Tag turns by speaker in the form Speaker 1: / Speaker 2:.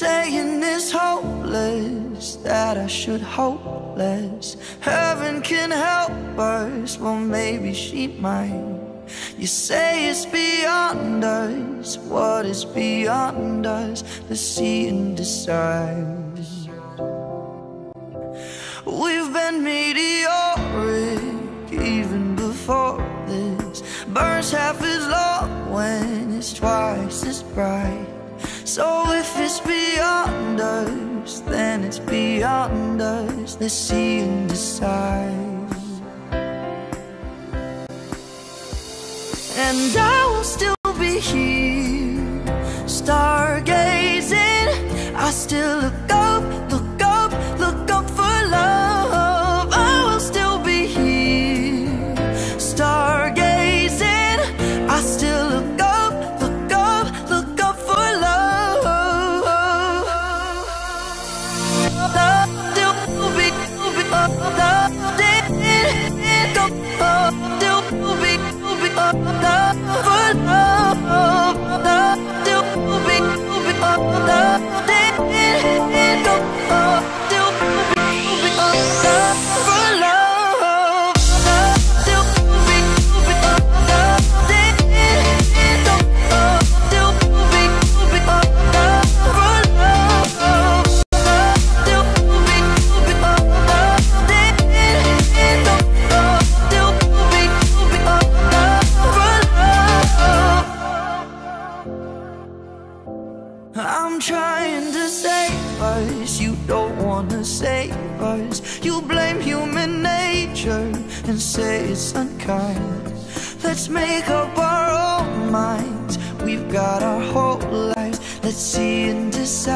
Speaker 1: saying it's hopeless, that I should hope less. Heaven can help us, well maybe she might. You say it's beyond us, what is beyond us? Let's see and decide. We've been meteoric even before this. Burns half as long when it's twice as bright. So if it's beyond us, then it's beyond us. Let's see and decide. And I will still be here, stargazing. I still look up, look up, look up for love. I will still be here, stargazing. I still look up, look up, look up for love. Love still be, love still be, love for love. Love still be, love I'm trying to save us, you don't wanna save us. You blame human nature and say it's unkind. Let's make up our own minds, we've got our whole lives. Let's see and decide.